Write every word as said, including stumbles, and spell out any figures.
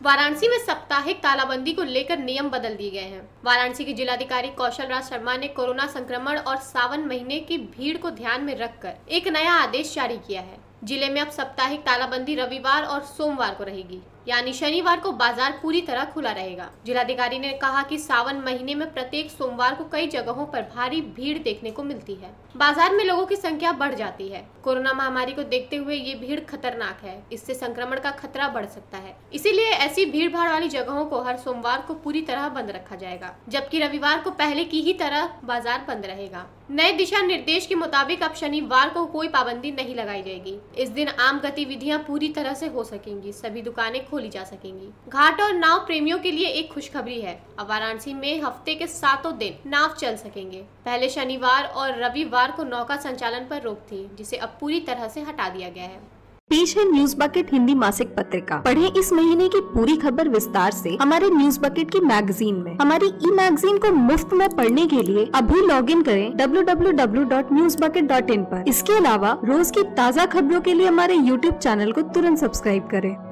वाराणसी में साप्ताहिक तालाबंदी को लेकर नियम बदल दिए गए हैं। वाराणसी के जिलाधिकारी कौशल राज शर्मा ने कोरोना संक्रमण और सावन महीने की भीड़ को ध्यान में रखकर एक नया आदेश जारी किया है। जिले में अब साप्ताहिक तालाबंदी रविवार और सोमवार को रहेगी, यानी शनिवार को बाजार पूरी तरह खुला रहेगा। जिलाधिकारी ने कहा कि सावन महीने में प्रत्येक सोमवार को कई जगहों पर भारी भीड़ देखने को मिलती है। बाजार में लोगों की संख्या बढ़ जाती है। कोरोना महामारी को देखते हुए ये भीड़ खतरनाक है, इससे संक्रमण का खतरा बढ़ सकता है। इसीलिए ऐसी भीड़ भाड़ वाली जगहों को हर सोमवार को पूरी तरह बंद रखा जाएगा, जबकि रविवार को पहले की ही तरह बाजार बंद रहेगा। नए दिशा निर्देश के मुताबिक अब शनिवार को कोई पाबंदी नहीं लगाई जाएगी। इस दिन आम गतिविधियां पूरी तरह से हो सकेंगी, सभी दुकानें खोली जा सकेंगी। घाट और नाव प्रेमियों के लिए एक खुशखबरी है, अब वाराणसी में हफ्ते के सातों दिन नाव चल सकेंगे। पहले शनिवार और रविवार को नौका संचालन पर रोक थी, जिसे अब पूरी तरह से हटा दिया गया है। पेश है न्यूज बकेट हिंदी मासिक पत्रिका। पढ़ें इस महीने की पूरी खबर विस्तार से हमारे न्यूज बकेट की मैगजीन में। हमारी ई मैगजीन को मुफ्त में पढ़ने के लिए अभी लॉग इन करें W W W dot news bucket dot in पर। इसके अलावा रोज की ताज़ा खबरों के लिए हमारे यूट्यूब चैनल को तुरंत सब्सक्राइब करें।